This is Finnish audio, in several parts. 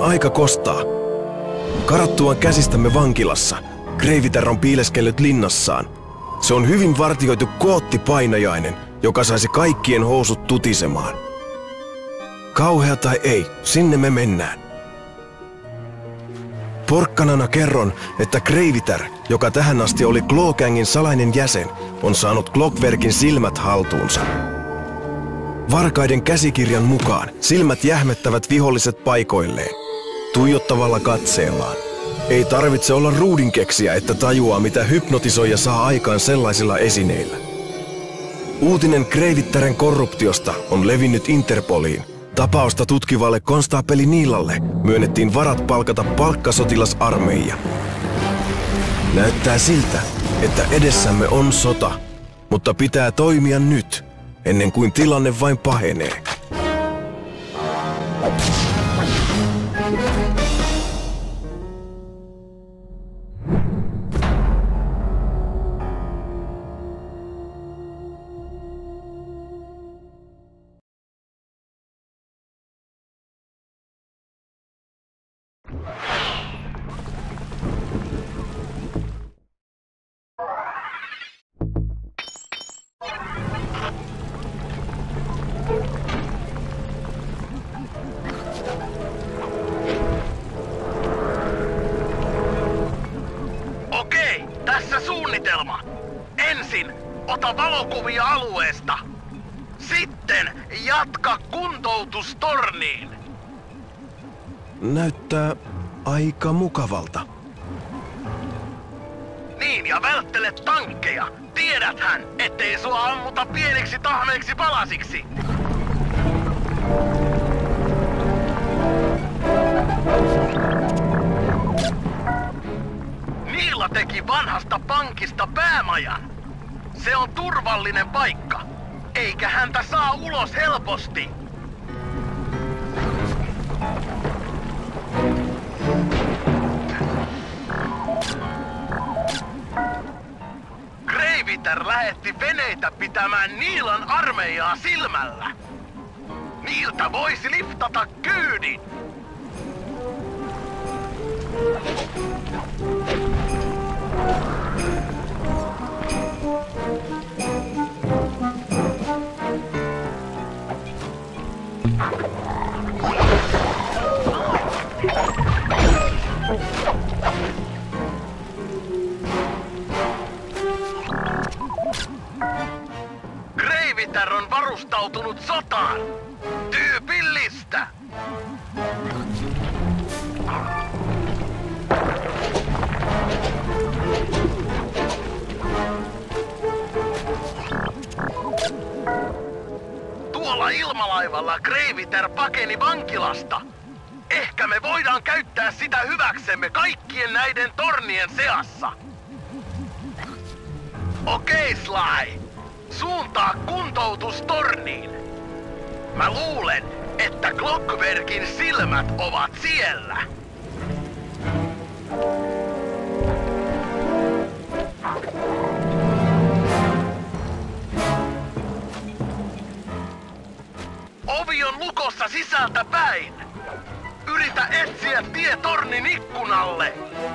aika kostaa. Karattuaan käsistämme vankilassa, Kreiviter on piileskellyt linnassaan. Se on hyvin vartioitu koottipainajainen, joka saisi kaikkien housut tutisemaan. Kauhea tai ei, sinne me mennään. Porkkanana kerron, että Kreiviter, joka tähän asti oli Claw-gängin salainen jäsen, on saanut Clockwerkin silmät haltuunsa. Varkaiden käsikirjan mukaan silmät jähmettävät viholliset paikoilleen, tuijottavalla katseellaan. Ei tarvitse olla ruudinkeksiä, että tajuaa, mitä hypnotisoija saa aikaan sellaisilla esineillä. Uutinen Kreiviteren korruptiosta on levinnyt Interpoliin. Tapausta tutkivalle konstaapeli Niilalle myönnettiin varat palkata palkkasotilasarmeija. Näyttää siltä, että edessämme on sota, mutta pitää toimia nyt, ennen kuin tilanne vain pahenee. Okei, tässä suunnitelma. Ensin ota valokuvia alueesta. Sitten jatka kuntoutustorniin. Näyttää aika mukavalta. Niin, ja välttele tankkeja. Tiedäthän, ettei sua ammuta pieniksi tahmeiksi palasiksi. Niila teki vanhasta pankista päämajan. Se on turvallinen paikka, eikä häntä saa ulos helposti. Kreiviter lähetti veneitä pitämään Niilan armeijaa silmällä. Niiltä voisi liftata kyydin. Kreiviter on varustautunut sotaan. Tyypillistä. Tuolla ilmalaivalla Kreiviter pakeni vankilasta. Ehkä me voidaan käyttää sitä hyväksemme kaikkien näiden tornien seassa. Okei, Sly. Suuntaa kuntoutustorniin. Mä luulen, että Clockwerkin silmät ovat siellä. Ovi on lukossa sisältä päin. Yritä etsiä tie tornin ikkunalle.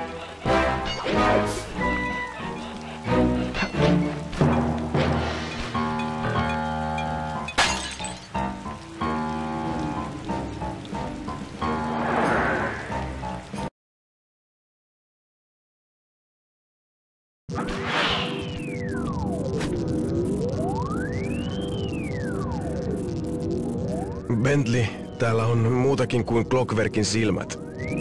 Bentley, täällä on muutakin kuin Clockwerkin silmät.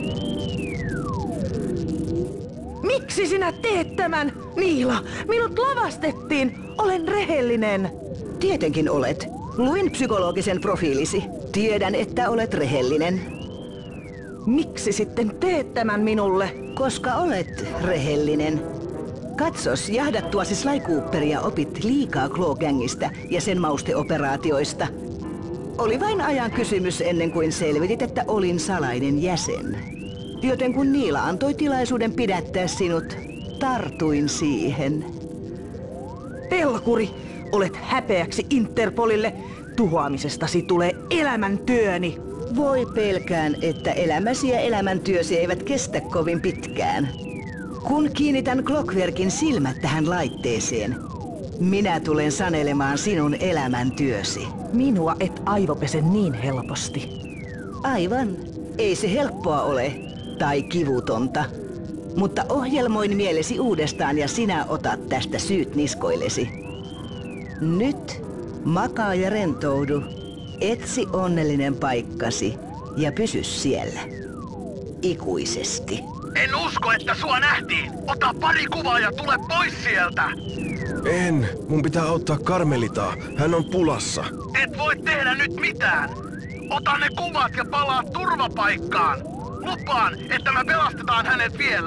Miksi sinä teet tämän? Niila, minut lavastettiin. Olen rehellinen. Tietenkin olet. Luin psykologisen profiilisi. Tiedän, että olet rehellinen. Miksi sitten teet tämän minulle? Koska olet rehellinen. Katsos, jahdattuasi Sly Cooperia opit liikaa Claw-gängistä ja sen mausteoperaatioista. Oli vain ajan kysymys ennen kuin selvitit, että olin salainen jäsen. Joten kun Niila antoi tilaisuuden pidättää sinut, tartuin siihen. Pelkuri, olet häpeäksi Interpolille. Tuhoamisestasi tulee elämäntyöni. Voi pelkään, että elämäsi ja elämäntyösi eivät kestä kovin pitkään. Kun kiinnitän Clockwerkin silmät tähän laitteeseen, minä tulen sanelemaan sinun elämäntyösi. Minua et aivopese niin helposti. Aivan. Ei se helppoa ole. Tai kivutonta. Mutta ohjelmoin mielesi uudestaan ja sinä otat tästä syyt niskoillesi. Nyt makaa ja rentoudu. Etsi onnellinen paikkasi ja pysy siellä. Ikuisesti. En usko, että sua nähtiin. Ota pari kuvaa ja tule pois sieltä. En. Mun pitää auttaa Carmelitaa. Hän on pulassa. Et voi tehdä nyt mitään. Ota ne kuvat ja palaa turvapaikkaan. Lupaan, että me pelastetaan hänet vielä.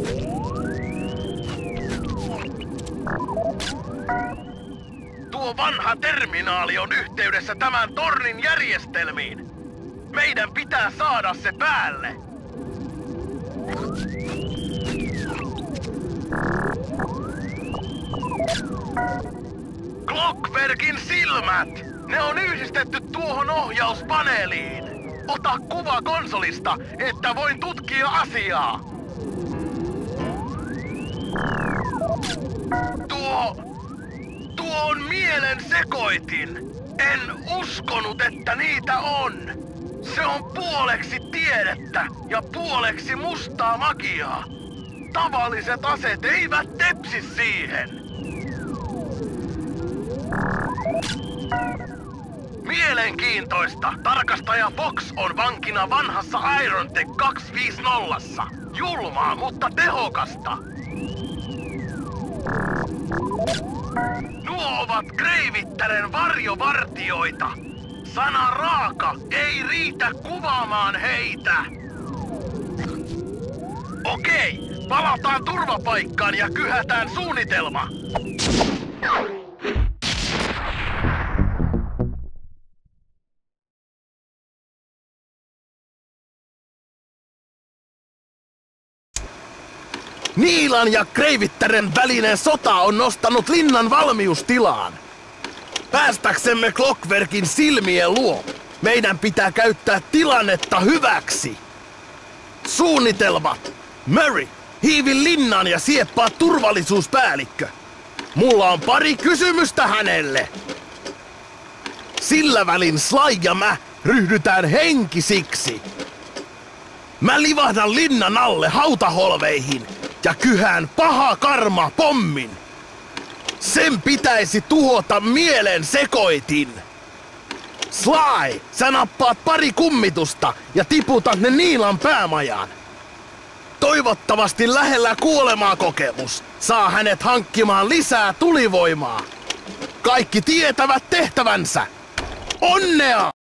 Tuo vanha terminaali on yhteydessä tämän tornin järjestelmiin. Meidän pitää saada se päälle. Clockwerkin silmät! Ne on yhdistetty tuohon ohjauspaneeliin. Ota kuva konsolista, että voin tutkia asiaa. Tuo on mielen sekoitin. En uskonut, että niitä on. Se on puoleksi tiedettä ja puoleksi mustaa magiaa. Tavalliset aseet eivät tepsi siihen. Mielenkiintoista. Tarkastaja Fox on vankina vanhassa Irontech 250. Julmaa, mutta tehokasta. Nuo ovat Greivittaren varjovartioita. Sana raaka ei riitä kuvaamaan heitä. Okei, palataan turvapaikkaan ja kyhätään suunnitelma. Niilan ja Greivittaren välinen sota on nostanut linnan valmiustilaan. Päästäksemme Clockwerkin silmien luo, meidän pitää käyttää tilannetta hyväksi. Suunnitelmat. Murray, hiivi linnaan ja sieppaa turvallisuuspäällikkö. Mulla on pari kysymystä hänelle. Sillä välin Sly ja mä ryhdytään henkisiksi. Mä livahdan linnan alle hautaholveihin ja kyhään paha karma pommin. Sen pitäisi tuhota mielen sekoitin. Sly, sä nappaat pari kummitusta ja tiputat ne Niilan päämajaan. Toivottavasti lähellä kuolemaa kokemus saa hänet hankkimaan lisää tulivoimaa. Kaikki tietävät tehtävänsä. Onnea!